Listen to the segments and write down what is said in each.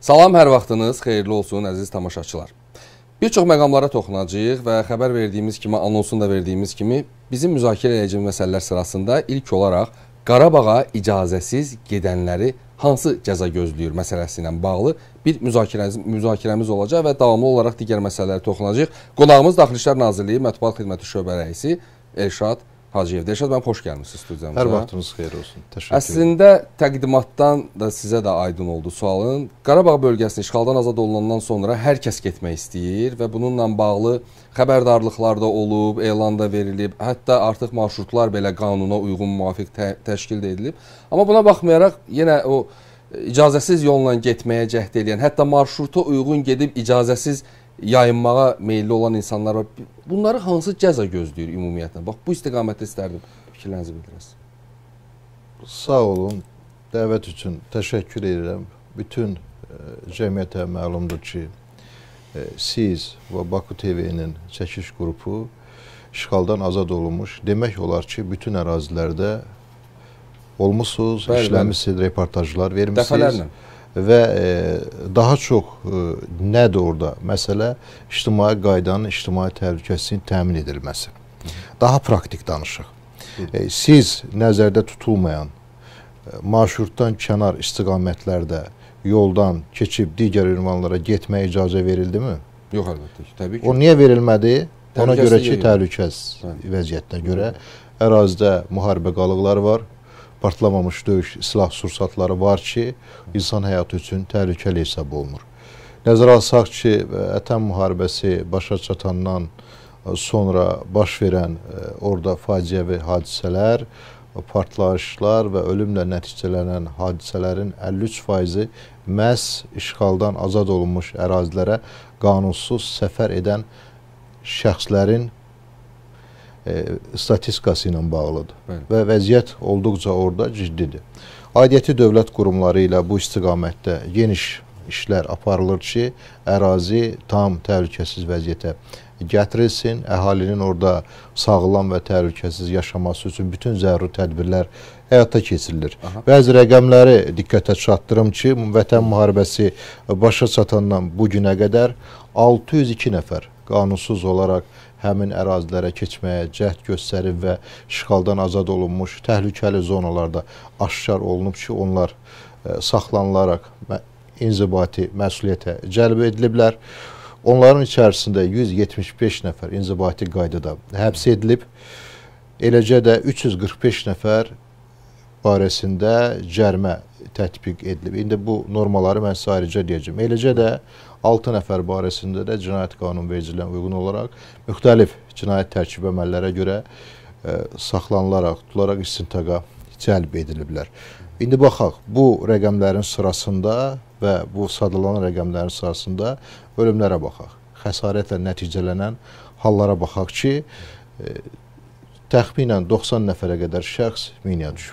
Salam, hər vaxtınız xeyirli olsun əziz tamaşaçılar. Bir çox məqamlara toxunacağıq və xəbər verdiyimiz kimi, anonsunu da verdiyimiz kimi bizim müzakirə edəcəyimiz məsələlər sırasında ilk olaraq Qarabağa icazəsiz gedənləri hansı cəza gözləyir məsələsi ilə bağlı bir müzakirəmiz olacaq və davamlı olaraq digər məsələlərə toxunacağıq. Qonağımız Daxili İşlər Nazirliyi Mətbuat Xidməti Şöbə rəisi Elşad Hacıyev. Elşad, mən xoş gəlmişsiniz studiyamıza. Hər vaxtınız xeyir olsun. Təşəkkür ederim. Əslində təqdimatdan da sizə də aydın oldu sualın. Qarabağ bölgəsini işğaldan azad olunandan sonra hər kəs getmək istəyir və bununla bağlı xəbərdarlıqlar da olub, elan da verilib, hətta artıq marşrutlar belə qanuna uyğun müvafiq təşkil də edilib. Amma buna baxmayaraq yenə o icazəsiz yolla getməyə cəhd edən, hətta marşruta uyğun gedib icazəsiz yayınmağa meyilli olan insanlar var. Bunları hansı cəza gözləyir ümumiyyətlə? Bax, bu istiqamətdə istərdim fikirlərinizi bildirəsiniz. Sağ olun. Dəvət üçün təşəkkür edirəm. Bütün cəmiyyətə məlumdur ki, siz və Baku TV-nin çəkiş qrupu işğaldan azad olunmuş. Demək olar ki, bütün ərazilərdə olmusunuz, işləmişsiniz, reportajlar vermişsiniz. Dəfələrlə. Və daha çox nədir orada? Məsələ ictimai qaydanın, ictimai təhlükəsizliyin təmin edilməsi. Daha praktik danışıq. Siz nəzərdə tutulmayan marşrutdan kənar istiqamətlərdə yoldan keçib digər ünvanlara getməyə icazə verildimi? Yox, əlbəttə ki, təbii ki. O niyə verilmədi? Ona görə ki, təhlükəsiz vəziyyətinə görə ərazidə müharibə qalıqları var. Partlamamış döyüş silah sursatları var ki, insan həyatı üçün təhlükəli hesab olunur. Nəzərə alsaq ki, Vətən müharibəsi başa çatandan sonra baş verən orada faciəvi hadisələr, partlayışlar və ölümlə nəticələnən hadisələrin 53%-i məhz işğaldan azad olunmuş ərazilərə qanunsuz səfər edən şəxslərin statistikası ilə bağlıdır. Bəli. Və vəziyyət olduqca orada ciddidir. Aidiyyəti dövlət qurumları ilə bu istiqamətdə geniş işlər aparılır ki, ərazi tam təhlükəsiz vəziyyətə gətirilsin, əhalinin orada sağlam və təhlükəsiz yaşaması üçün bütün zəruri tədbirlər həyata keçirilir. Bəzi rəqəmləri diqqətə çatdırım ki, Vətən müharibəsi başa çatandan bu günə qədər 602 nəfər qanunsuz olaraq həmin ərazilərə keçməyə cəhd göstərib və işğaldan azad olunmuş təhlükəli zonalarda aşkar olunub ki, onlar saxlanılaraq inzibati məsuliyyətə cəlb ediliblər. Onların içərisində 175 nəfər inzibati qaydada həbs edilib. Eləcə də 345 nəfər barəsində cərimə tətbiq edilib. İndi bu normaları mən sizə ayrıca deyəcəm. Eləcə də 6 nəfər barəsində də cinayət qanunvericiliyinə uyğun olaraq müxtəlif cinayət tərkib əməllərə görə saxlanılaraq, tutularaq istintaqa cəlb ediliblər. İndi baxaq, bu rəqəmlərin sırasında və bu sadalanan rəqəmlərin sırasında ölümlərə baxaq. Xəsarətlə nəticələnən hallara baxaq ki, təxminən 90 nəfərə qədər şəxs minaya düşüb.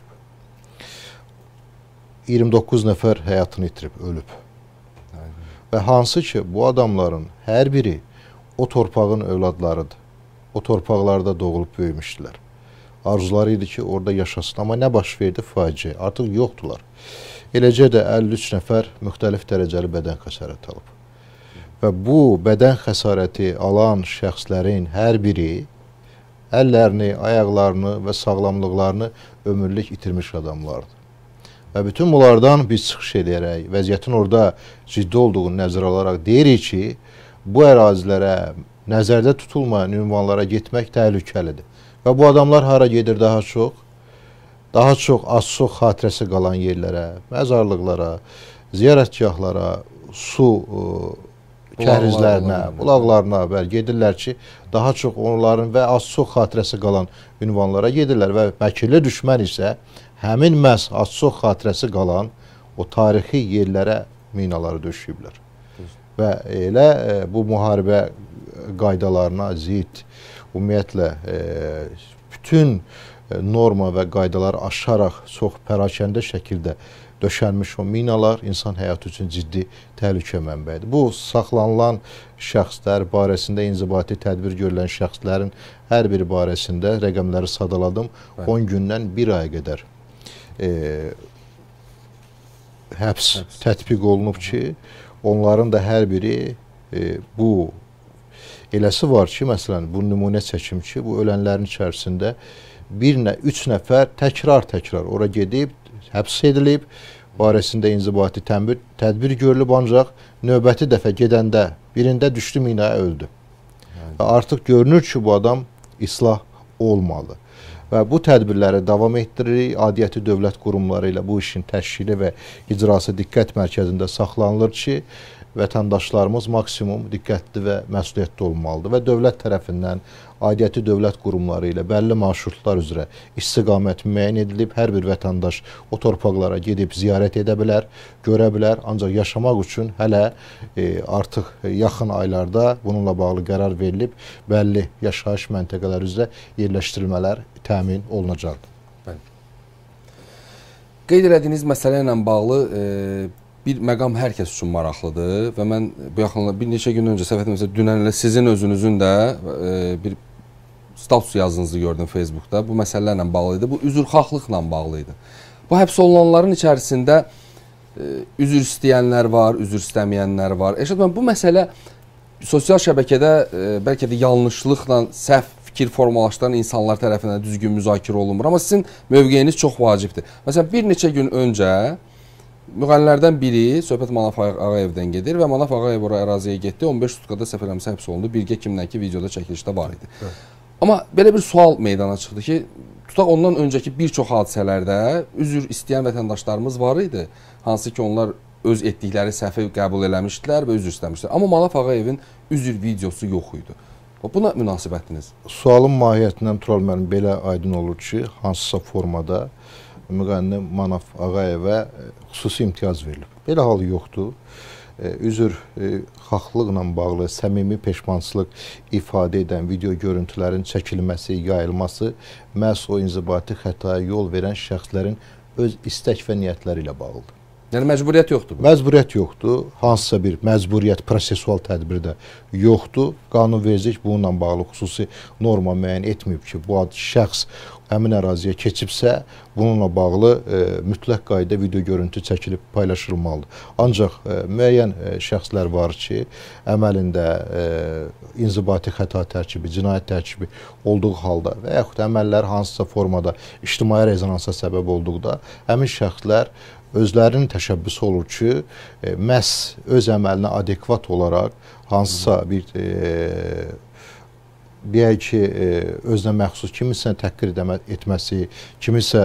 29 nəfər həyatını itirib, ölüb. Və hansı ki, bu adamların hər biri o torpağın övladlarıdır. O torpaqlarda doğulub böyümüşdülər. Arzuları idi ki, orada yaşasın. Amma nə baş verdi? Faciə. Artıq yoxdular. Eləcə də 53 nəfər müxtəlif dərəcəli bədən xəsarəti alıb. Və bu bədən xəsarəti alan şəxslərin hər biri əllərini, ayaqlarını və sağlamlıqlarını ömürlük itirmiş adamlardır. Və bütün bunlardan biz çıxış edərək, vəziyyətin orada ciddi olduğunu nəzərə alaraq deyirik ki, bu ərazilərə nəzərdə tutulmayan ünvanlara getmək təhlükəlidir. Və bu adamlar hara gedir daha çox? Daha çox az-çox xatirəsi qalan yerlərə, məzarlıqlara, ziyarətgahlara, su kəhrizlərinə, bulaqlarına gedirlər ki, daha çox onların və az-çox xatirəsi qalan ünvanlara gedirlər və məkirli düşmən isə həmin məhz az-çox xatirəsi qalan o tarixi yerlərə minaları döşüyüblər. Və elə bu müharibə qaydalarına zidd, ümumiyyətlə bütün norma və qaydaları aşaraq çox pərakəndə şəkildə döşənmiş o minalar insan həyatı üçün ciddi təhlükə mənbəyidir. Bu, saxlanılan şəxslər barəsində inzibati tədbir görülən şəxslərin hər biri barəsində rəqəmləri sadaladım. 10 gündən 1 aya qədər həbs tətbiq olunub ki, onların da hər biri bu eləsi var ki, məsələn, bu nümunə çəkim ki, bu ölənlərin içərisində 3 nəfər təkrar ora gedib, həbs edilib, barəsində inzibati tədbir görülüb, ancaq növbəti dəfə gedəndə birində düşdü minaya öldü. Və artıq görünür ki, bu adam islah olmalı. Və bu tədbirləri davam etdiririk. Aidiyyəti dövlət qurumları ilə bu işin təşkili və icrası diqqət mərkəzində saxlanılır ki, vətəndaşlarımız maksimum diqqətli və məsuliyyətli olmalıdır və dövlət tərəfindən aidiyyəti dövlət qurumları ilə bəlli marşrutlar üzrə istiqamət müəyyən edilib. Hər bir vətəndaş o torpaqlara gedib ziyarət edə bilər, görə bilər. Ancaq yaşamaq üçün hələ artıq yaxın aylarda bununla bağlı qərar verilib, bəlli yaşayış məntəqələri üzrə yerləşdirilmələr təmin olunacaqdır. Qeyd elədiyiniz məsələ ilə bağlı bir məqam hər kəs üçün maraqlıdır və mən bu yaxınlarda bir neçə gün öncə səhv etmirəmsə dünən elə sizin özünüzün də bir status yazınızı gördüm Facebookda. Bu məsələlərlə bağlı idi. Bu üzrxahlıqla bağlı idi. Bu həbs olunanların içərisində üzr istəyənlər var, üzr istəməyənlər var. Eşad mən bu məsələ sosial şəbəkədə bəlkə də yanlışlıqla səhv fikir formalaşdıran insanlar tərəfindən düzgün müzakirə olunmur. Amma sizin mövqeyiniz çox vacibdir. Məsələn, bir neçə gün öncə müğənnilərdən biri söhbət Manaf Ağayevdən gedir və Manaf Ağayev oraya əraziyə getdi. 15 sutkada səhv eləmirəmsə həbs olundu. Birgə kimdən ki videoda çəkilişdə var idi. Evet. Amma belə bir sual meydana çıxdı ki, tutaq ondan öncəki bir çox hadisələrdə üzr istəyən vətəndaşlarımız var idi. Hansı ki onlar öz etdikləri səhvi qəbul eləmişdilər və üzr istəmişdilər. Amma Manaf Ağayevin üzr videosu yox idi. Buna münasibətiniz? Sualın mahiyyətindən Tural mənim belə aydın olur ki, hansısa formada müğənni Manaf Ağayevə xüsusi imtiyaz verilib. Belə hal yoxdur. Üzrxahlıqla bağlı səmimi peşmançılıq ifadə edən video görüntülərin çəkilməsi, yayılması məhz o inzibati xətaya yol verən şəxslərin öz istək və niyyətləri ilə bağlıdır. Yəni məcburiyyət yoxdur. Məcburiyyət yoxdur. Hansısa bir məcburiyyət prosesual tədbirdə yoxdur. Qanunvericilik bununla bağlı xüsusi norma müəyyən etməyib ki, bu şəxs həmin əraziyə keçibsə, bununla bağlı mütləq qayda video görüntü çəkilib paylaşılmalıdır. Ancaq müəyyən şəxslər var ki, əməlində inzibati xəta tərkibi, cinayət tərkibi olduğu halda və yaxud əməllər hansısa formada ictimai rezonansa səbəb olduqda, həmin şəxslər özlərinin təşəbbüsü olur ki, məhz öz əməlinə adekvat olaraq hansısa bir deyək ki, özünə məxsus kimisə təhqir etməsi, kimisə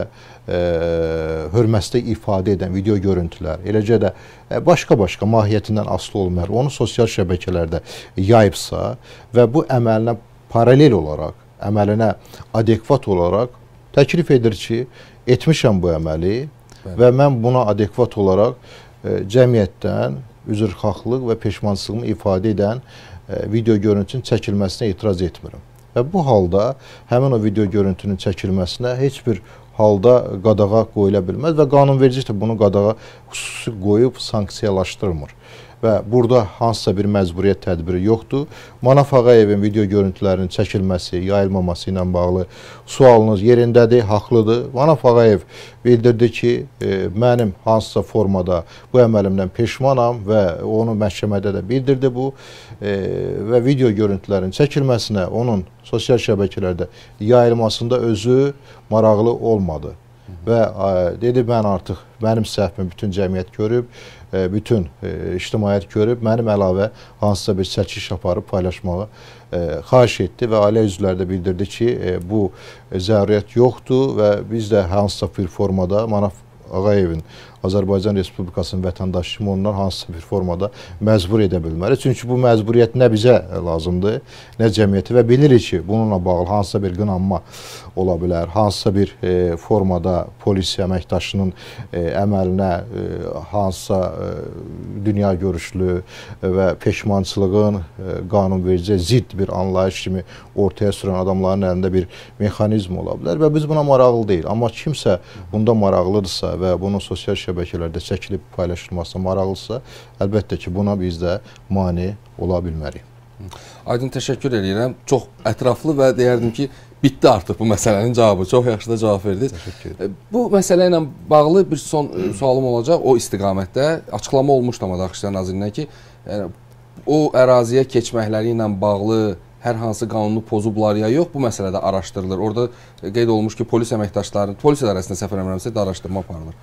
hörmətli ifadə edən video görüntülər, eləcə də başqa-başqa mahiyyətindən asılı olmayaraq, onu sosial şəbəkələrdə yayıbsa və bu əməlinə paralel olaraq, əməlinə adekvat olaraq təklif edir ki, etmişəm bu əməli və mən buna adekvat olaraq cəmiyyətdən üzrxahlıq və peşmançılığımı ifadə edən video görüntünün çəkilməsinə etiraz etmirəm. Və bu halda həmin o video görüntünün çəkilməsinə heç bir halda qadağa qoyula bilməz və qanunvericilik də bunu qadağa xüsusi qoyub sanksiyalaşdırmır. Və burada hansısa bir məcburiyyət tədbiri yoxdur. Manaf Ağayevin video görüntülərinin çəkilməsi, yayılmaması ilə bağlı sualınız yerindədir, haqlıdır. Manaf Ağayev bildirdi ki, mənim hansısa formada bu əməlimdən peşmanam və onu məhkəmədə də bildirdi bu və video görüntülərin çəkilməsinə, onun sosial şəbəkələrdə yayılmasında özü maraqlı olmadı. Və dedi, mən artıq mənim səhvimi bütün cəmiyyət görüb, bütün ictimaiyyət görüb, mənim əlavə hansısa bir çəkiş aparıb paylaşmağı xahiş etdi və ailə üzvləri də bildirdi ki, bu zəruriyyət yoxdur və biz də hansısa bir formada Manaf Ağayevin Azərbaycan Respublikasının vətəndaşı kimi ondan hansısa bir formada məcbur edə bilməli. Çünki bu məcburiyyət nə bizə lazımdır, nə cəmiyyəti və bilirik ki, bununla bağlı hansısa bir qınanma ola bilər, hansısa bir formada polis əməkdaşının əməlinə hansısa dünya görüşlü və peşmançılığın qanunvericiliyə zidd bir anlayış kimi ortaya sürən adamların əlində bir mexanizm ola bilər və biz buna maraqlı deyil. Amma kimsə bunda maraqlıdırsa və bunun sosial şəbəkələrdə çəkilib paylaşılmasına maraqlısa, əlbəttə ki, buna biz də mane ola bilmərik. Aydın, təşəkkür edirəm. Çox ətraflı və deyərdim ki, bitdi artıq bu məsələnin cavabı. Çox yaxşı da cavab verdiniz. Bu məsələ ilə bağlı bir son sualım olacaq. O istiqamətdə açıqlama olmuşdu amma Daxili İşlər Nazirliyinə ki, yəni, o əraziyə keçməkləri ilə bağlı hər hansı qanunu pozublar ya yox, bu məsələdə araşdırılır. Orada qeyd olunmuş ki, polis əməkdaşları, polis idarəsində səhv eləmirəmsə də araşdırma aparılır.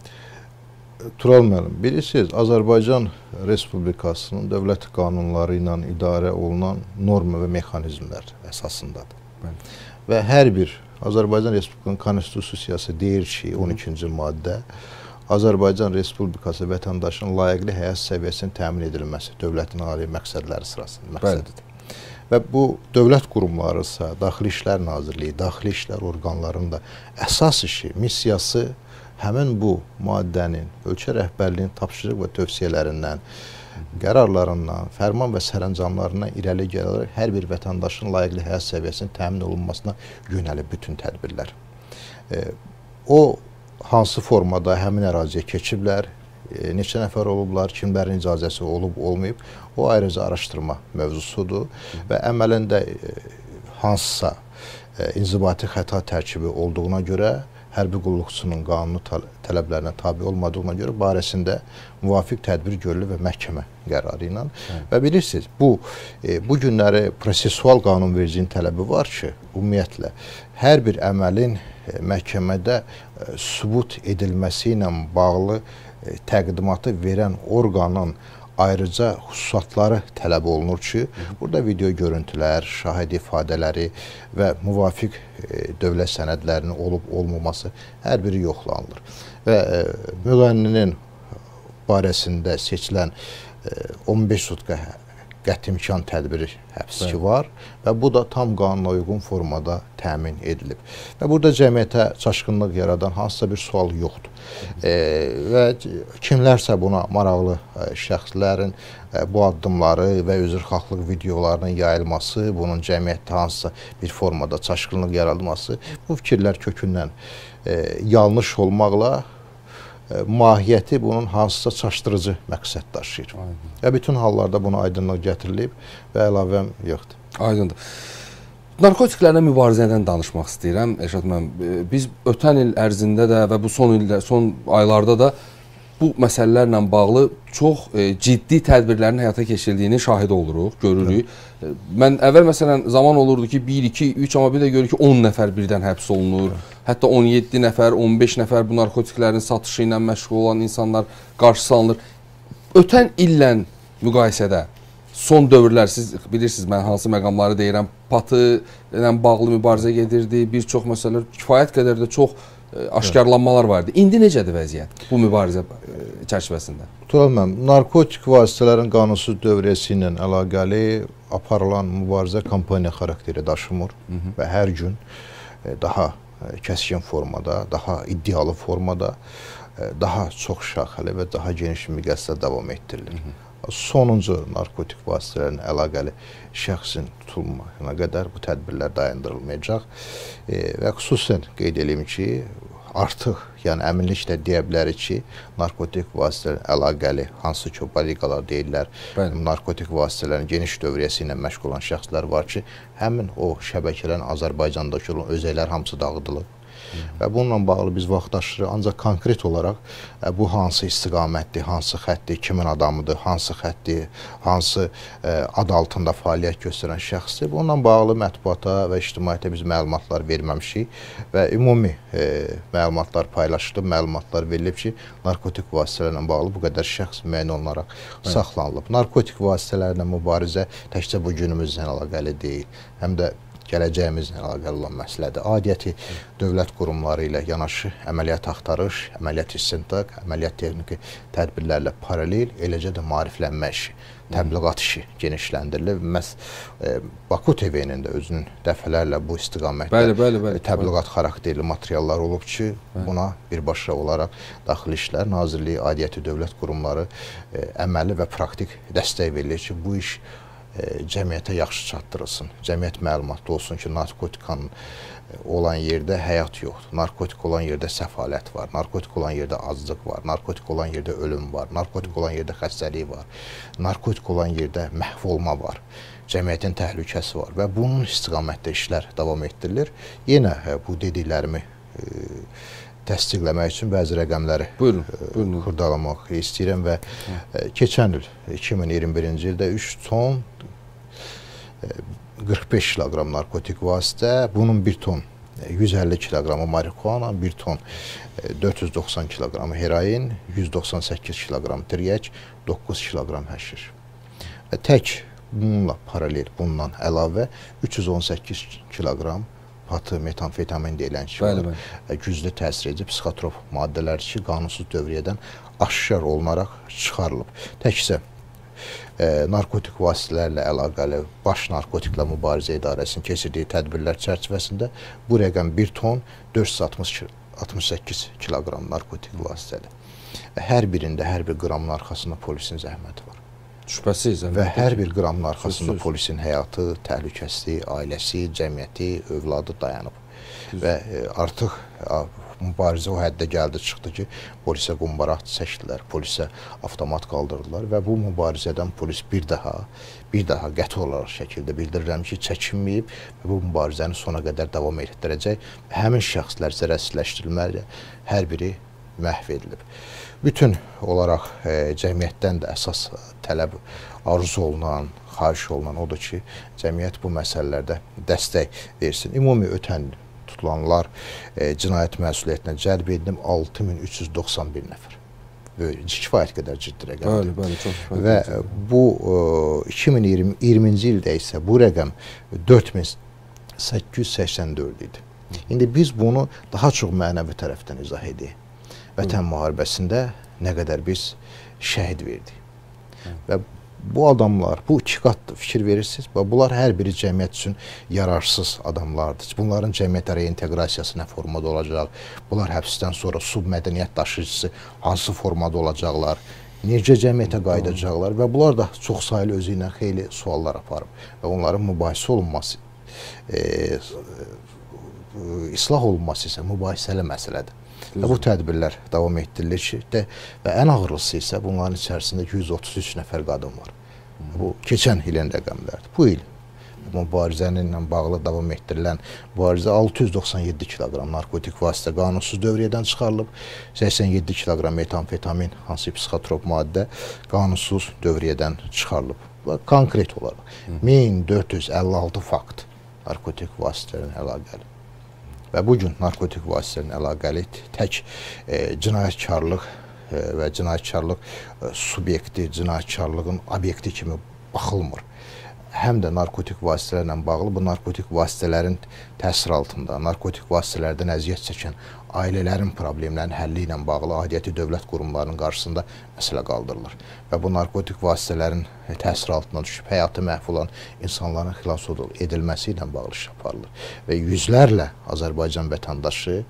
Tural müəllim, bilirsiniz, Azərbaycan Respublikasının dövlət qanunları ilə idarə olunan norma və mexanizmlər əsasındadır. Bəli. Və hər bir Azərbaycan Respublikasının konstitusiyası deyir ki, 12-ci maddə Azərbaycan Respublikası vətəndaşının layiqli həyat səviyyəsinin təmin edilməsi dövlətin ali məqsədləri sırasında məqsədidir. Və bu dövlət qurumları isə Daxili İşlər Nazirliyi, Daxili İşlər orqanlarının da əsas işi, missiyası həmin bu maddənin ölkə rəhbərliyinin tapşırıq və tövsiyələrindən, qərarlarından, fərman və sərəncamlarından irəli gələrək hər bir vətəndaşın layiqli həyat səviyyəsinin təmin olunmasına yönəlib bütün tədbirlər. O hansı formada həmin əraziyə keçiblər, neçə nəfər olublar, kimlərin icazəsi olub, olmayıb, o ayrıca araşdırma mövzusudur və əməlində hansısa inzibati xəta tərkibi olduğuna görə hərbi qulluqçunun qanunu tələblərinə tabi olmadığına görə barəsində müvafiq tədbir görülür və məhkəmə qərarı ilə. Və bilirsiniz, bu günləri prosesual qanunvericiliyin tələbi var ki, ümumiyyətlə, hər bir əməlin məhkəmədə sübut edilməsi ilə bağlı təqdimatı verən orqanın ayrıca xüsusatları tələb olunur ki, burada video görüntülər, şahid ifadələri və müvafiq dövlət sənədlərinin olub-olmaması hər biri yoxlanılır. Və müğənninin barəsində seçilən 15 sutka qəti imkan tədbiri həbsi var və bu da tam qanuna uyğun formada təmin edilib. Və burada cəmiyyətə çaşqınlıq yaradan hansısa bir sual yoxdur. Və kimlərsə buna maraqlı şəxslərin bu addımları və üzrxahlıq videolarının yayılması, bunun cəmiyyətdə hansısa bir formada çaşqınlıq yaradılması bu fikirlər kökündən yanlış olmaqla mahiyyəti bunun hansısa çaşdırıcı məqsəd daşıyır. Və bütün hallarda buna aydınlıq gətirilib və əlavəm yoxdur. Aydındır. Narkotiklərlə mübarizədən danışmaq istəyirəm. Elşad müəllim, biz ötən il ərzində də və bu son aylarda da bu məsələlərlə bağlı çox ciddi tədbirlərin həyata keçirildiyini şahid oluruq, görürük. Mən əvvəl məsələn zaman olurdu ki, 1, 2, 3, amma bir də görürük ki, 10 nəfər birdən həbs olunur. Hətta 17 nəfər, 15 nəfər bu narkotiklərin satışı ilə məşğul olan insanlar qarşısı alınır. Ötən illə müqayisədə son dövrlər, siz bilirsiniz, mən hansı məqamları deyirəm, patı ilə bağlı mübarizə gedirdi, bir çox məsələlər, kifayət qədər də çox aşkarlanmalar vardı. İndi necədir vəziyyət bu mübarizə çərçivəsində? Tural müəllim, narkotik vasitələrin qanunsuz dövriyyəsi ilə əlaqəli aparılan mübarizə kampaniya xarakteri daşımır və hər gün daha kəskin formada, daha iddialı formada, daha çox şaxəli və daha geniş miqyasda davam etdirilir. Sonuncu narkotik vasitələrin əlaqəli şəxsin tutulmasına qədər bu tədbirlər dayandırılmayacaq və xüsusən qeyd edeyim ki, artıq, yəni əminliklə deyə bilərik ki, narkotik vasitələrin əlaqəli hansı ki, bariqalar deyirlər, narkotik vasitələrin geniş dövriyyəsi ilə məşğul olan şəxslər var ki, həmin o şəbəkələrin Azərbaycandakı olan özəklər hamısı dağıdılıb. Və bununla bağlı biz vaxtaşırı ancaq konkret olaraq bu hansı istiqamətdir, hansı xətdir, kimin adamıdır, hansı xətdir, hansı ad altında fəaliyyət göstərən şəxsdir. Bununla bağlı mətbuata və ictimaiyyətə biz məlumatlar verməmişik və ümumi məlumatlar paylaşılıb, məlumatlar verilib ki, narkotik vasitələrlə bağlı bu qədər şəxs müəyyən olunaraq saxlanılıb. Narkotik vasitələrlə mübarizə təkcə bu günümüzlə əlaqəli deyil, həm də gələcəyimizlə əlaqəli olan məsələdir. Adiyyəti dövlət qurumları ilə yanaşı əməliyyat axtarış, əməliyyat istintaq, əməliyyat texniki tədbirlərlə paralel, eləcə də maariflənmə işi, təbliğat işi genişləndirilib. Məhz Baku TV-nin də özünün dəfələrlə bu istiqamətdə təbliğat xarakterli materiallar olub ki, buna birbaşa olaraq Daxili İşlər Nazirliyi, adiyyəti dövlət qurumları əməli və praktik dəstək verilir ki, bu iş cəmiyyətə yaxşı çatdırılsın. Cəmiyyət məlumatlı olsun ki, narkotikanın olan yerdə həyat yoxdur. Narkotik olan yerdə səfalət var. Narkotik olan yerdə azlıq var. Narkotik olan yerdə ölüm var. Narkotik olan yerdə xəstəlik var. Narkotik olan yerdə məhv olma var. cəmiyyətin təhlükəsi var və bunun istiqamətdə işlər davam etdirilir. Yenə bu dediklərimi təsdiqləmək üçün bəzi rəqəmləri xırdalamaq istəyirəm və keçən il 2021-ci ildə 3 ton 45 kiloqram narkotik vasitə, bunun 1 ton 150 kiloqramı marihuana, 1 ton 490 kiloqramı heroin, 198 kiloqram tiryək, 9 kiloqram həşiş. Və tək bununla paralel, bundan əlavə 318 kiloqram patı metamfetamin deyilən ki var, güclü təsir edici psixotrop maddələr ki, qanunsuz dövriyyədən aşkar olunaraq çıxarılıb. Təkcə narkotik vasitələrlə əlaqəli Baş Narkotiklə Mübarizə İdarəsinin keçirdiyi tədbirlər çərçivəsində bu rəqəm 1 ton 468 kiloqram narkotik vasitədir. Və hər birində, hər bir qramın arxasında polisin zəhməti var. Şübhəsiz. Və hər bir qramın arxasında polisin həyatı, təhlükəsizliyi, ailəsi, cəmiyyəti, övladı dayanıb. Və artıq mübarizə o həddə gəldi, çıxdı ki, polisə qumbara çəkdilər, polisə avtomat qaldırdılar və bu mübarizədən polis bir daha qəti olaraq şəkildə bildirirəm ki, çəkinməyib və bu mübarizəni sona qədər davam etdirəcək və həmin şəxslər zərərsizləşdirilməli, hər biri məhv edilib. Bütün olaraq cəmiyyətdən də əsas tələb, arzu olunan, xahiş olunan odur ki, cəmiyyət bu məsələlərdə dəstək versin. Ümumi ötən tutulanlar cinayət məsuliyyətinə cəlb edilib 6391 nəfər. Kifayət qədər ciddi rəqəmdir. Bəli, çox kifayət. Və bu 2020-ci ildə isə bu rəqəm 4884 idi. İndi biz bunu daha çox mənəvi tərəfdən izah edək. Vətən müharibəsində nə qədər biz şəhid verdik. Və bu adamlar, bu iki qatlı fikir verirsiniz və bunlar hər biri cəmiyyət üçün yararsız adamlardır. Bunların cəmiyyətə reinteqrasiyası nə formada olacaq? Bunlar həbsdən sonra submədəniyyət daşıyıcısı hansı formada olacaqlar? Necə cəmiyyətə qayıdacaqlar? Və bunlar da çox sayılı özü ilə xeyli suallar aparıb. Və onların mübahisə olunması, islah olunması isə mübahisəli məsələdir. Və bu tədbirlər davam etdirilir ki, və ən ağırlısı isə bunların içərisində 133 nəfər qadın var. Bu, keçən ilin rəqəmlərdir. Bu il mübarizənlə bağlı davam etdirilən mübarizə 697 kiloqram narkotik vasitə qanunsuz dövriyyədən çıxarılıb, 87 kiloqram metamfetamin, hansı psixotrop maddə qanunsuz dövriyyədən çıxarılıb. Konkret olaraq 1456 fakt narkotik vasitələrin əlaqəli. Və bugün narkotik vasitələrin əlaqəli tək cinayətkarlıq və cinayətkarlıq subyekti, cinayətkarlığın obyekti kimi baxılmır. Həm də narkotik vasitələrlə bağlı bu narkotik vasitələrin təsir altında, narkotik vasitələrdən əziyyət çəkən ailələrin problemlərinin həlli ilə bağlı aidiyyəti dövlət qurumlarının qarşısında məsələ qaldırılır. Və bu narkotik vasitələrin təsir altına düşüb həyatı məhv olan insanların xilas edilməsi ilə bağlı iş aparılır. Və yüzlərlə Azərbaycan vətəndaşı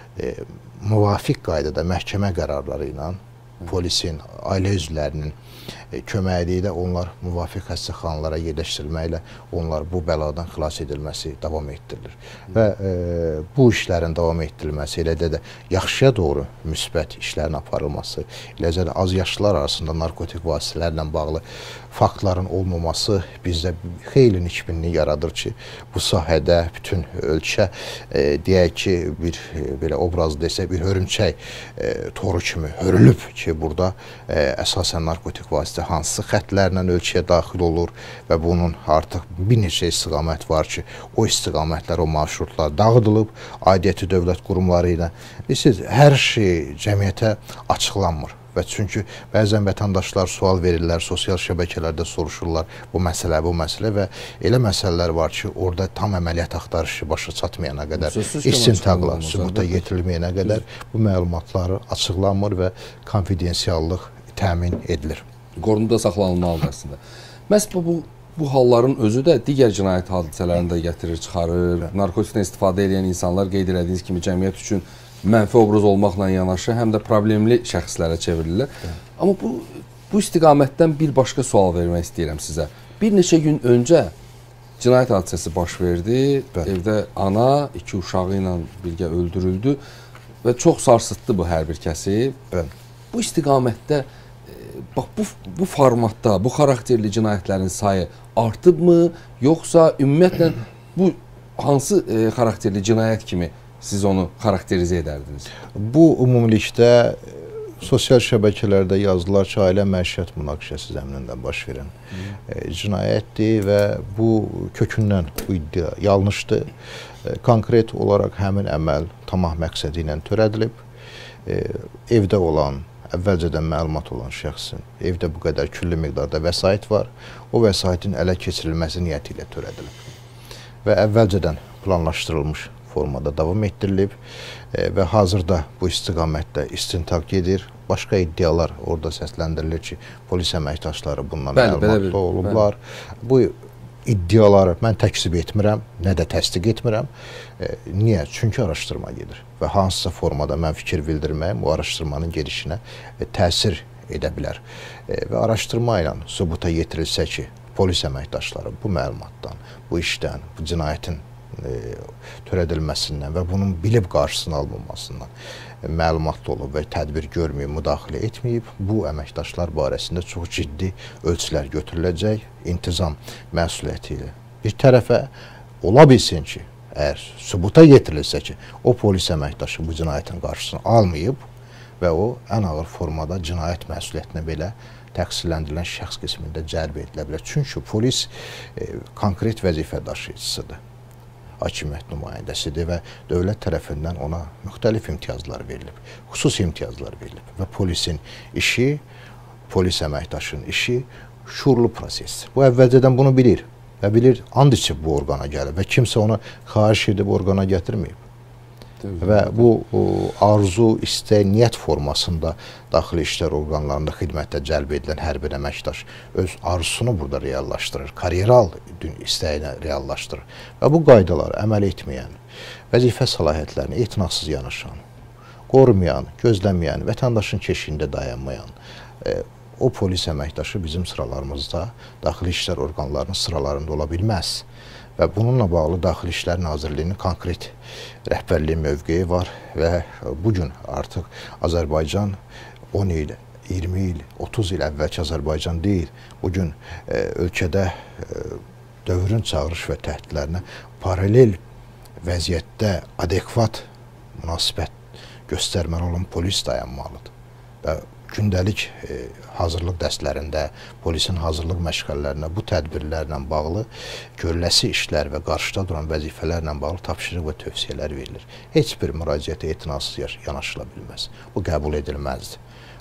müvafiq qaydada məhkəmə qərarları ilə polisin, ailə üzvlərinin köməkliyi ilə onlar müvafiq xəstəxanalara yerləşdirilməklə onlar bu bəladan xilas edilməsi davam etdirilir. Və bu işlərin davam etdirilməsi, eləcə də yaxşıya doğru müsbət işlərin aparılması, eləcə də az yaşlılar arasında narkotik vasitələrlə bağlı faktların olmaması bizdə xeyli nikbinlik yaradır ki, bu sahədə bütün ölkə, deyək ki, bir belə obraz desək, bir hörümçək toru kimi hörülüb ki, burada əsasən narkotik vasitə hansı xətlərlə ölkəyə daxil olur və bunun artıq bir neçə istiqamət var ki, o istiqamətlər, o marşrutlar dağıdılıb aidiyyəti dövlət qurumları ilə. Bilirsiniz, hər şey cəmiyyətə açıqlanmır. Və çünki bəzən vətəndaşlar sual verirlər, sosial şəbəkələrdə soruşurlar bu məsələ və elə məsələlər var ki, orada tam əməliyyat axtarışı başa çatmayana qədər, istintaqla, sübuta yetirilməyənə qədər bu məlumatları açıqlanmır və konfidensiallıq təmin edilir. Qorunуда saxlanılmalıdır əslində. Məhz bu halların özü də digər cinayət hadisələrini də gətirir, çıxarır. Narkotikdən istifadə edən insanlar qeyd etdiyiniz kimi cəmiyyət üçün mənfi obraz olmaqla yanaşı, həm də problemli şəxslərə çevrilirlər. Amma bu istiqamətdən bir başqa sual vermək istəyirəm sizə. Bir neçə gün öncə cinayət hadisəsi baş verdi. Evdə ana 2 uşağı ilə birgə öldürüldü və çox sarsıtdı bu hər bir kəsi. Bu istiqamətdə bax bu formatda, bu xarakterli cinayətlərin sayı artıbmı, yoxsa ümumiyyətlə bu hansı xarakterli cinayət kimi siz onu xarakterizə edərdiniz? Bu ümumilikdə sosial şəbəkələrdə yazılar ki, ailə məişət münaqişəsi zəminində baş verən cinayətdir və bu kökündən bu iddia yanlışdır. Konkret olaraq həmin əməl tamah məqsədi ilə törədilib. Evdə olan, əvvəlcədən məlumat olan şəxsin evdə bu qədər küllü miqdarda vəsait var. O vəsaitin ələ keçirilməsi niyyəti ilə törədilib və əvvəlcədən planlaşdırılmış formada davam etdirilib və hazırda bu istiqamətdə istintaq gedir. Başqa iddialar orada səsləndirilir ki, polis əməkdaşları bundan məlumatlı olublar. Bu iddiaları mən təkzib etmirəm, nə də təsdiq etmirəm. Niyə? Çünki araşdırma gedir və hansısa formada mən fikir bildirməyim o araşdırmanın gedişinə təsir edə bilər. Və araşdırma ilə sübuta yetirilsə ki, polis əməkdaşları bu məlumatdan, bu işdən, bu cinayətin törədilməsindən və bunun bilib qarşısını alınmasından məlumatlı olub və tədbir görməyib, müdaxilə etməyib, bu əməkdaşlar barəsində çox ciddi ölçülər götürüləcək, intizam məsuliyyəti ilə. Bir tərəfə ola bilsin ki, əgər sübuta yetirilsə ki, o polis əməkdaşı bu cinayətin qarşısını almayıb və o ən ağır formada cinayət məsuliyyətinə belə təqsirləndirilən şəxs qismində cəlb edilə bilər. Çünki polis konkret vəzifə daşıyıcısıdır. Hakimiyyət nümayəndəsidir və dövlət tərəfindən ona müxtəlif imtiyazlar verilib, xüsusi imtiyazlar verilib və polisin işi, polis əməkdaşının işi şuurlu prosesdir. Bu əvvəlcədən bunu bilir və bilir, and içib bu orqana gəlib və kimsə ona xahiş edib orqana gətirməyib. Və bu arzu, istək, niyyət formasında daxili işlər orqanlarında xidmətdə cəlb edilən hər bir əməkdaş öz arzusunu burada reallaşdırır, karyeral istəyini reallaşdırır. Və bu qaydaları əməl etməyən, vəzifə səlahiyyətlərini etinasız yanaşan, qorumayan, gözləməyən, vətəndaşın keşiyində dayanmayan o polis əməkdaşı bizim sıralarımızda daxili işlər orqanlarının sıralarında ola bilməz. Və bununla bağlı Daxili İşlər Nazirliyinin konkret rəhbərliyi mövqeyi var və bugün artıq Azərbaycan 10 il, 20 il, 30 il əvvəlki Azərbaycan deyil. Bugün ölkədə dövrün çağırış və təhdidlərinə paralel vəziyyətdə adekvat münasibət göstərməli olan polis dayanmalıdır. Və gündəlik hazırlıq dərslərində, polisin hazırlıq məşğələrinə bu tədbirlərlə bağlı görüləsi işlər və qarşıda duran vəzifələrlə bağlı tapşırıq və tövsiyələr verilir. Heç bir müraciətə etinasız yanaşıla bilməz. Bu qəbul edilməzdir.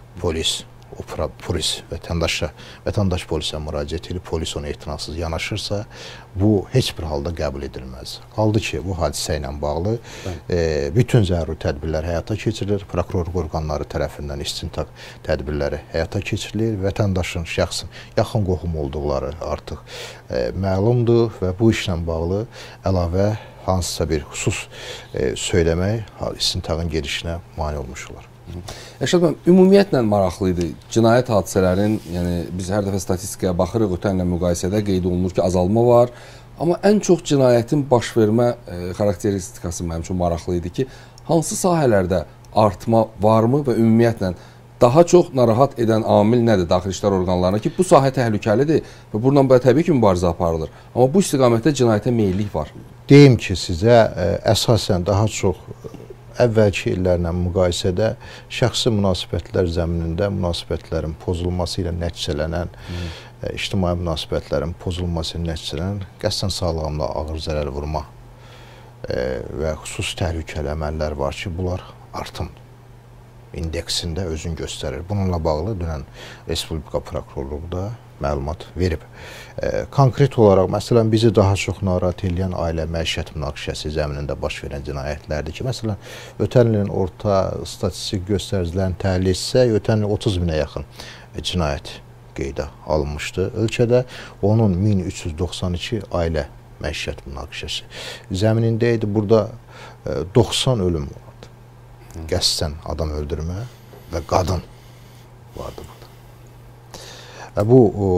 Polis vətəndaş polisə müraciət edib, polis ona etinasız yanaşırsa, bu heç bir halda qəbul edilməz. Qaldı ki, bu hadisə ilə bağlı bütün zəruri tədbirlər həyata keçirilir, prokurorluq orqanları tərəfindən istintaq tədbirləri həyata keçirilir, vətəndaşın, şəxsin yaxın qohum olduqları artıq məlumdur və bu işlə bağlı əlavə hansısa bir xüsus söyləmək istintaqın gedişinə mane olmuş olar. Rəşad bəy, ümumiyyətlə maraqlıydı. Cinayət hadisələrin, yəni biz hər dəfə statistikaya baxırıq, ötən ilə müqayisədə qeyd olunur ki, azalma var. Amma ən çox cinayətin baş vermə xarakteristikası mənim üçün maraqlı idi ki, hansı sahələrdə artma varmı və ümumiyyətlə daha çox narahat edən amil nədir daxili işlər orqanlarına ki, bu sahə təhlükəlidir və bundan təbii ki, mübarizə aparılır. Amma bu istiqamətdə cinayətə meyillik var. Deyim ki, sizə əsasən daha çox əvvəlki illərlə müqayisədə şəxsi münasibətlər zəminində münasibətlərin pozulması ilə nəticələnən, ictimai münasibətlərin pozulması ilə nəticələnən qəsdən sağlamlığa ağır zərər vurma və xüsusi təhlükəli əməllər var ki, bunlar artım indeksində özünü göstərir. Bununla bağlı dünən Respublika Prokurorluğu da məlumat verib. Konkret olaraq, məsələn, bizi daha çox narahat edən ailə məişət münaqişəsi zəminində baş verən cinayətlərdir ki, məsələn, ötən ilin orta statistik göstəricilərini təhlil etsək, ötən il 30 minə yaxın cinayət qeydə alınmışdı ölkədə. Onun 1392 ailə məişət münaqişəsi zəminində idi. Burada 90 ölüm vardı. Qəsdən adam öldürmə və qadın vardı burada. Bu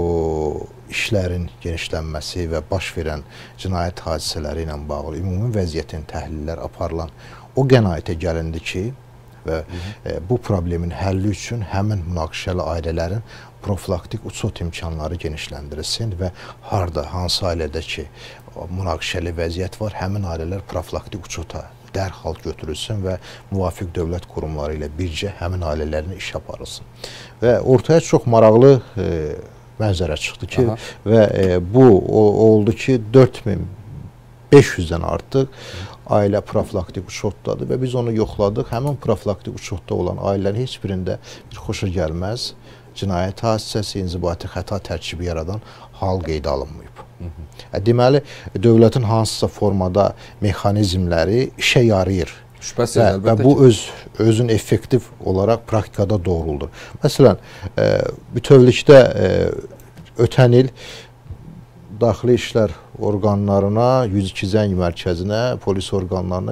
işlərin genişlənməsi və baş verən cinayət hadisələri ilə bağlı ümumi vəziyyətin təhlillər aparılan o qənaətə gəlindi ki, və bu problemin həlli üçün həmin münaqişəli ailələrin profilaktik uçot imkanları genişləndirilsin və harda, hansı ailədə ki, münaqişəli vəziyyət var, həmin ailələr profilaktik uçota dərhal götürülsün və müvafiq dövlət qurumları ilə bircə həmin ailələrin iş aparılsın. Və ortaya çox maraqlı mənzərə çıxdı ki, və bu oldu ki, 4500-dən artıq ailə profilaktik uçotdadır və biz onu yoxladıq. Həmin profilaktik uçotda olan ailələrin heç birində bir xoşa gəlməz cinayət hadisəsi, inzibati xəta tərkibi yaradan hal qeydə alınmayıb. Deməli, dövlətin hansısa formada mexanizmləri işə yarayır. Şübhəsiz, və bu özün effektiv olaraq praktikada doğruldur. Məsələn, bütövlükdə ötən il daxili işlər orqanlarına, 102 zəng mərkəzinə, polis orqanlarına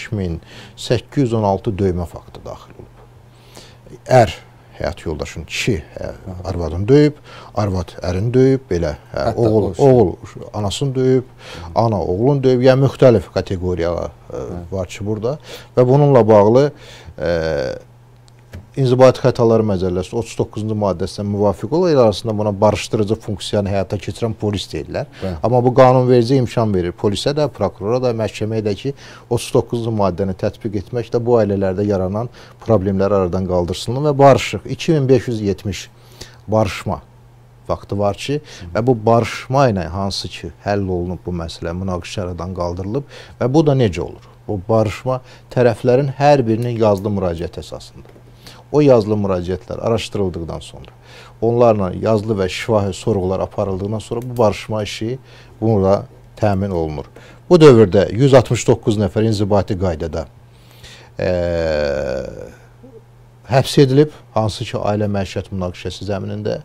5816 döymə faktı daxil olub. Həyat yoldaşın kişi arvadını döyüb, arvad ərini döyüb, belə oğul anasını döyüb, ana oğlunu döyüb, yəni müxtəlif kateqoriyalar var ki burada və bununla bağlı İnzibati Xətalar Məcəlləsi 39-cu maddəsinə müvafiq olaraq arasında buna barışdırıcı funksiyanı həyata keçirən polis deyirlər. Amma bu qanunverici imkan verir polisə də, prokurora da, məhkəməyə də ki, 39-cu maddəni tətbiq etməklə bu ailələrdə yaranan problemlər aradan qaldırsınlar və barışıq. 2570 barışma faktı var ki, və bu barışma ilə hansı ki, həll olunub bu məsələ, münaqişə aradan qaldırılıb və bu da necə olur? Bu barışma tərəflərin hər birinin yazılı müraciət əsasında. O yazılı müraciətlər araşdırıldıqdan sonra, onlarla yazılı və şifahi sorğular aparıldıqdan sonra bu barışma işi bununla təmin olunur. Bu dövrdə 169 nəfər inzibati qaydada həbs edilib, hansı ki, ailə məişət münaqişəsi zəminində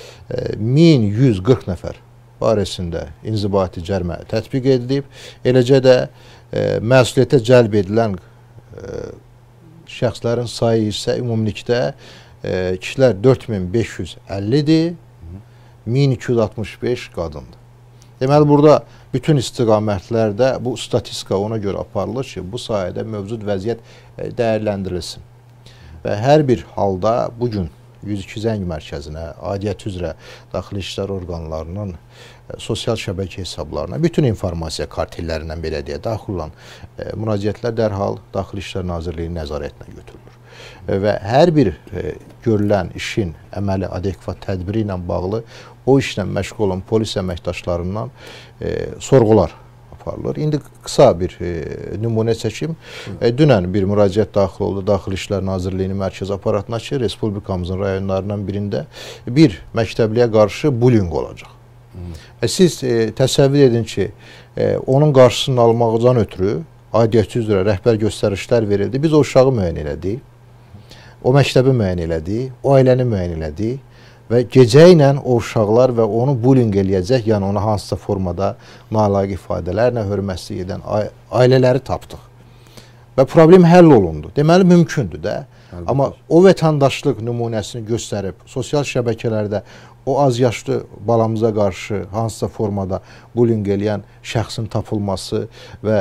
1140 nəfər barəsində inzibati cərimə tətbiq edilib, eləcə də məsuliyyətə cəlb edilən şəxslərin sayı isə ümumilikdə kişilər 4550-dir, 1265 qadındır. Deməli, burada bütün istiqamətlərdə bu statistika ona görə aparılır ki, bu sayədə mövcud vəziyyət dəyərləndirilsin. Və hər bir halda bugün 102 zəng mərkəzinə, aidiyyət üzrə daxili işlər orqanlarının sosial şəbəkə hesablarına, bütün informasiya kartellərindən belə deyə daxil olan müraciətlər dərhal Daxili İşlər Nazirliyinin nəzarətinə götürülür. Və hər bir görülən işin əməli adekvat tədbiri ilə bağlı o işlə məşğul olan polis əməkdaşlarından sorğular aparılır. İndi qısa bir nümunə çəkim. Dünən bir müraciət daxil oldu Daxili İşlər Nazirliyinin mərkəz aparatına ki, Respublikamızın rayonlarından birində bir məktəbliyə qarşı bullying olacaq. Siz təsəvvür edin ki, onun qarşısını almaqdan ötürü aidiyyəti üzrə rəhbər göstərişlər verildi. Biz o uşağı müəyyən elədik, o məktəbi müəyyən elədik, o ailəni müəyyən elədik və gecə ilə o uşaqlar və onu bullying eləyəcək, yəni ona hansısa formada nalayiq ifadələrlə hörmətsizlik edən ailələri tapdıq. Və problem həll olundu. Deməli, mümkündür də. Amma o vətəndaşlıq nümunəsini göstərib, sosial şəbəkələrdə o az yaşlı balamıza qarşı hansısa formada bullying eləyən şəxsin tapılması və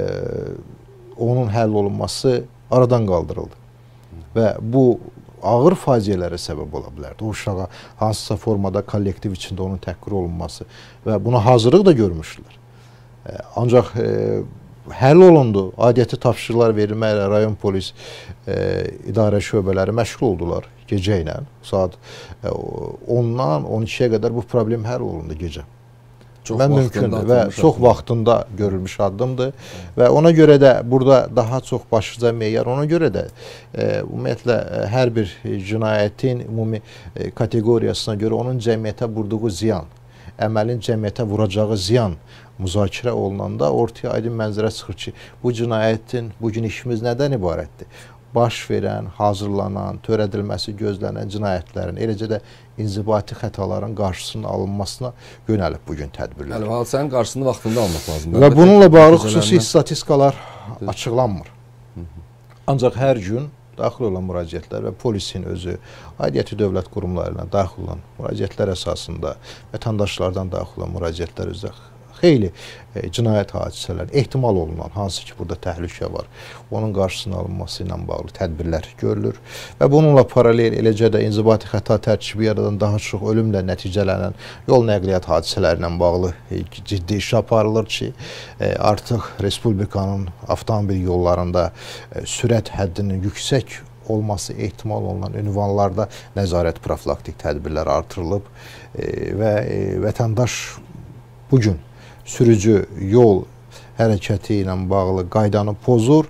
onun həll olunması aradan qaldırıldı. Və bu ağır faciələrə səbəb ola bilərdi. O uşağa hansısa formada kollektiv içində onun təhqir olunması və buna hazırlıq da görmüşdülər. Ancaq həll olundu. Aidiyyəti tapşırıqlar verilməklə rayon polis idarə şöbələri məşğul oldular gecə ilə. Saat 10-dan 12-yə qədər bu problem həll olundu gecə. Mən mümkündür və çox vaxtında görülmüş addımdır və ona görə də burada daha çox başlıca meyar, ona görə də ümumiyyətlə hər bir cinayətin ümumi kateqoriyasına görə onun cəmiyyətə vurduğu ziyan, əməlin cəmiyyətə vuracağı ziyan müzakirə olunanda ortaya aydın mənzərə çıxır ki, bu cinayətin, bugün işimiz nədən ibarətdir? Baş verən, hazırlanan, törədilməsi gözlənən cinayətlərin, eləcə də inzibati xətaların qarşısının alınmasına yönəlib bugün tədbirlər. Hadisənin qarşısını vaxtında almaq lazımdır. Və bununla bağlı xüsusi statistikalar açıqlanmır. Ancaq hər gün daxil olan müraciətlər və polisin özü, aidiyyəti dövlət qurumlarına daxil olan müraciətlər əsasında vətəndaşlardan daxil olan müraciətlər üzrə xeyli cinayət hadisələri ehtimal olunan, hansı ki burada təhlükə var, onun qarşısının alınması ilə bağlı tədbirlər görülür və bununla paralel eləcə də inzibati xəta tərkibi yaradan daha çox ölümlə nəticələnən yol nəqliyyat hadisələri ilə bağlı ciddi iş aparılır ki, artıq Respublikanın avtomobil yollarında sürət həddinin yüksək olması ehtimal olunan ünvanlarda nəzarət profilaktik tədbirlər artırılıb və vətəndaş bugün sürücü yol hərəkəti ilə bağlı qaydanı pozur,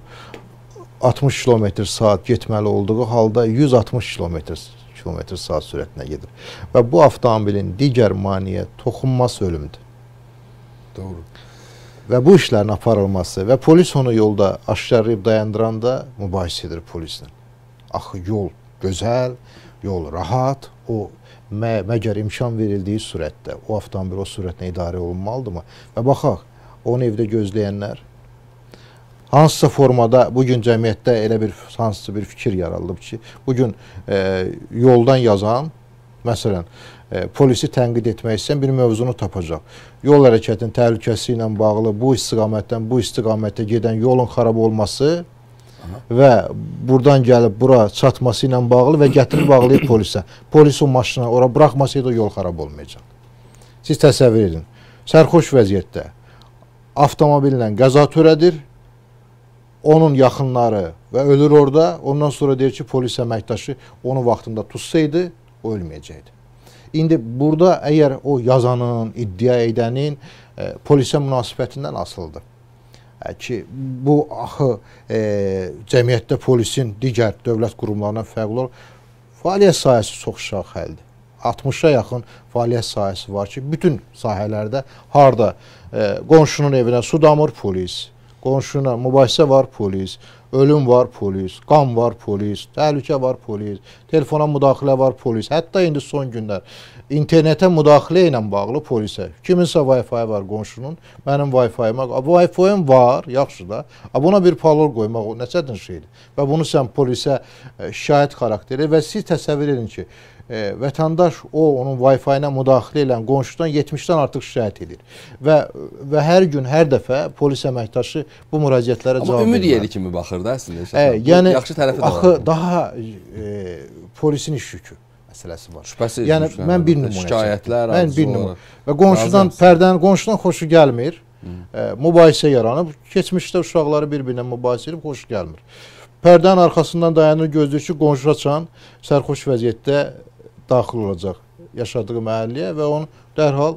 60 km/saat getməli olduğu halda 160 km/saat sürətinə gedir. Və bu avtomobilin digər maneə toxunması ölümdür. Doğru. Və bu işlərin aparılması və polis onu yolda aşkarlayıb dayandıranda mübahisə edir polislə. Axı yol gözəl, yol rahat, o məgər imkan verildiyi sürətdə o avtomobil o sürətlə idarə olunmalıdırmı? Və baxaq, onu evdə gözləyənlər hansısa formada bugün cəmiyyətdə elə bir hansısa bir fikir yaradılıb ki, bugün yoldan yazan, məsələn, polisi tənqid etmək istəyən bir mövzunu tapacaq. Yol hərəkətinin təhlükəsi ilə bağlı bu istiqamətdən bu istiqamətə gedən yolun xarab olması və buradan gəlib bura çatması ilə bağlı və gətirib bağlayıb polisə. Polis o maşına ora buraxmasaydı o yol xarab olmayacaq. Siz təsəvvür edin. Sərxoş vəziyyətdə avtomobillə qəza törədir, onun yaxınları və ölür orada. Ondan sonra deyir ki, polis əməkdaşı onu vaxtında tutsaydı, o ölməyəcəkdi. İndi burada əgər o yazanın, iddia edənin polisə münasibətindən asılıdır. Ki, bu axı cəmiyyətdə polisin digər dövlət qurumlarından fərqli olur. Fəaliyyət sahəsi çox şaxəldir. 60-a yaxın fəaliyyət sahəsi var ki, bütün sahələrdə harda qonşunun evinə su damır polis, qonşuna mübahisə var polis, ölüm var polis, qan var polis, təhlükə var polis, telefona müdaxilə var polis. Hətta indi son günlər internetə müdaxilə ilə bağlı polisə. Kiminsə Wi-Fi var qonşunun, mənim Wi-Fi-ma. Wi-Fi-im var, yaxşı da. Buna bir parol qoymaq o nəçədən şeydir. Və bunu sən polisə şikayət xarakteri və siz təsəvvür edin ki, vətəndaş onun Wi-Fi ilə müdaxilə ilə qonşudan 70-dən artıq şikayət edir. Və hər gün, hər dəfə polis əməkdaşı bu müraciətlərə cavab verir. Amma ümid yeri kimi baxır da əslində. Yəni, yaxşı tərəfi də var. Axı, daha polisin iş yükü məsələsi var. Şübhəsiz. Yəni, mən bir nümunə şikayətlər, mən bir nümunə. Və qonşudan xoşu gəlmir, mübahisə yaranıb, keçmişdə uşaqları bir-birinə mübahisə edib, xoşu gəlmir. Pərdənin arxasından dayanır, gözləyir ki, qonşu açan sərxoş vəziyyətdə daxil olacaq yaşadığı məhəlləyə və onu dərhal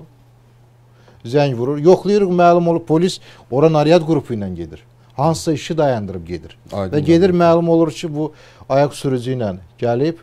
zəng vurur. Yoxlayırıq, məlum olub, polis ora naryad qrupu ilə gedir. Hansısa işi dayandırıb gedir. Və gedir, məlum olur ki, bu ayaq sürücü ilə gəlib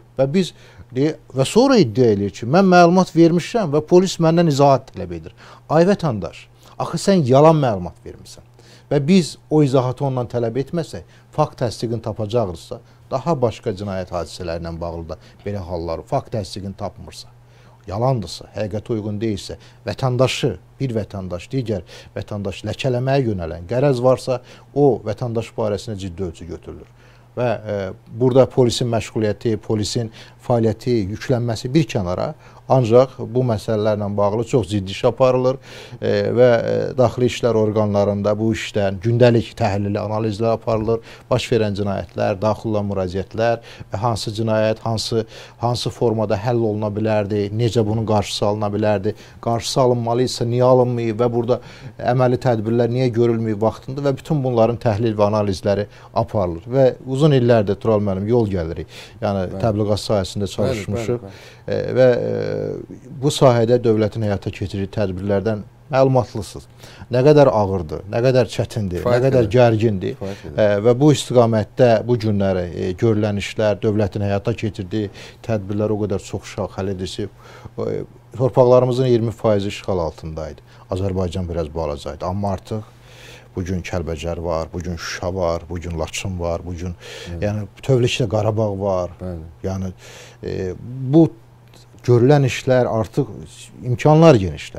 və sonra iddia edir ki, mən məlumat vermişəm və polis məndən izahat tələb edir. Ay vətəndaş, axı sən yalan məlumat vermişsən və biz o izahatı ondan tələb etməsək, fakt təsdiqini tapacaqızsa, daha başqa cinayət hadisələrlə bağlı da belə halları, fakt təsdiqini tapmırsa, yalandırsa, həqiqətə uyğun deyilsə, vətəndaşı, bir vətəndaş, digər vətəndaş ləkələməyə yönələn qərəz varsa, o vətəndaş barəsində ciddi ölçü götürülür. Və burada polisin məşğuliyyəti, polisin fəaliyyəti, yüklənməsi bir kənara, ancaq bu məsələlərlə bağlı çox ciddi iş aparılır və daxili işlər orqanlarında bu işdən gündəlik təhlili analizlər aparılır, baş verən cinayətlər, daxil olan müraciətlər və hansı cinayət, hansı formada həll oluna bilərdi, necə bunun qarşısı alına bilərdi, qarşısı alınmalıysa niyə alınmayıb və burada əməli tədbirlər niyə görülməyib vaxtında və bütün bunların təhlil və analizləri aparılır. Və uzun illərdir Tural müəllim yol gəlirik, yəni təbliğat sahəsində çalışmışıq və bu sahədə dövlətin həyata keçirdiyi tədbirlərdən məlumatlısınız. Nə qədər ağırdır, nə qədər çətindir, nə qədər gərgindir və bu istiqamətdə bu günləri görülən işlər, dövlətin həyata keçirdiyi tədbirlər o qədər çox şaxəlidir ki, torpaqlarımızın 20% işğal altındaydı. Azərbaycan biraz balacaydı, amma artıq bugün Kəlbəcər var, bugün Şuşa var, bugün Laçın var, bugün yəni bütövlükdə Qarabağ var. Yəni bu görülən işlər artıq imkanlar genişlənib.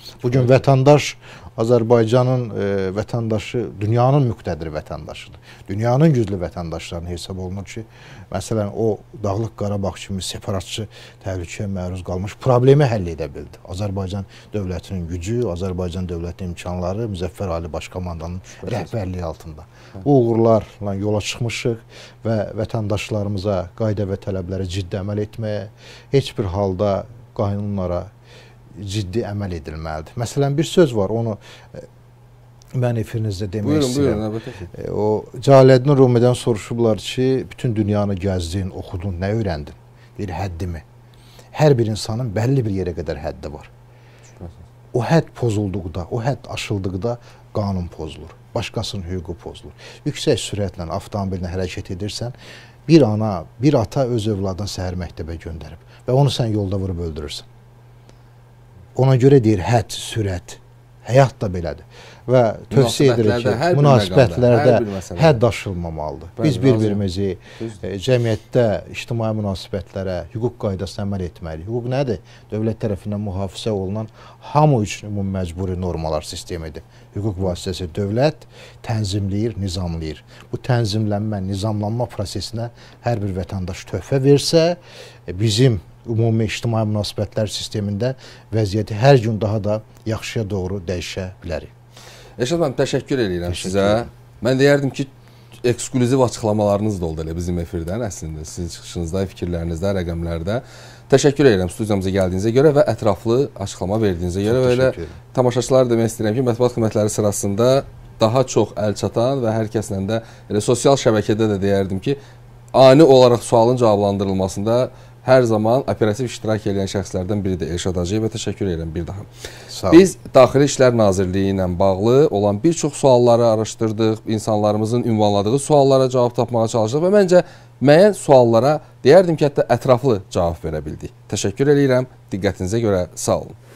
Bugün vətəndaş Azərbaycanın vətəndaşı dünyanın müqtədir vətəndaşıdır. Dünyanın güclü vətəndaşlarının hesab olunur ki, məsələn o Dağlıq Qarabağ kimi separatçı təhlükəyə məruz qalmış problemi həll edə bildi. Azərbaycan dövlətinin gücü, Azərbaycan dövlətinin imkanları Müzəffər Ali Başkomandanın rəhbərliyi altında. Bu uğurlarla yola çıxmışıq və vətəndaşlarımıza qayda və tələblərə ciddi əməl etməyə, heç bir halda qanunlara ciddi əməl edilməlidir. Məsələn, bir söz var, onu mən efirinizdə demək istəyirəm. Buyurun, o Cəlaləddin Rumidən soruşublar ki, bütün dünyanı gəzdin, oxudun, nə öyrəndin? Deyir, həddimi. Hər bir insanın bəlli bir yerə qədər həddi var. O hədd pozulduqda, o hədd aşıldıqda qanun pozulur. Başqasının hüququ pozulur. Yüksək sürətlə, avtomobillə hərəkət edirsən, bir ana, bir ata öz övladını səhər məktəbə göndərib və onu sən yolda vurub öldürürsən. Ona görə deyir, hədd, sürət, həyat da belədir. Və tövsiyə edirik ki, münasibətlərdə hədd aşılmamalıdır. Biz bir-birimizi cəmiyyətdə ictimai münasibətlərə, hüquq qaydasına əməl etməliyik. Hüquq nədir? Dövlət tərəfindən mühafizə olunan hamı üçün ümumi məcburi normalar sistemidir. Hüquq vasitəsi dövlət tənzimləyir, nizamlayır. Bu tənzimlənmə, nizamlanma prosesinə hər bir vətəndaş töhfə versə, bizim ümumi ictimai münasibətlər sistemində vəziyyəti hər gün daha da yaxşıya doğru dəyişə bilərik. Rəşad müəllim, təşəkkür edirəm sizə. Mən deyərdim ki, eksklüziv açıqlamalarınız da oldu elə bizim efirdən əslində. Sizin çıxışınızda, fikirlərinizdə, rəqəmlərdə. Təşəkkür edirəm studiyamıza gəldiyinizə görə və ətraflı açıqlama verdiyinizə görə. Və elə tamaşaçılara demək istəyirəm ki, mətbuat xidmətləri sırasında daha çox əl çatan və hər kəslə də elə sosial şəbəkədə də deyərdim ki, ani olaraq sualın cavablandırılmasında hər zaman operativ iştirak edən şəxslərdən biri də Elşad Hacıyevə təşəkkür edirəm bir daha. Biz Daxili İşlər Nazirliyi ilə bağlı olan bir çox sualları araşdırdıq, insanlarımızın ünvanladığı suallara cavab tapmağa çalışdıq və məncə müəyyən suallara deyərdim ki, hətta ətraflı cavab verə bildik. Təşəkkür edirəm, diqqətinizə görə sağ olun.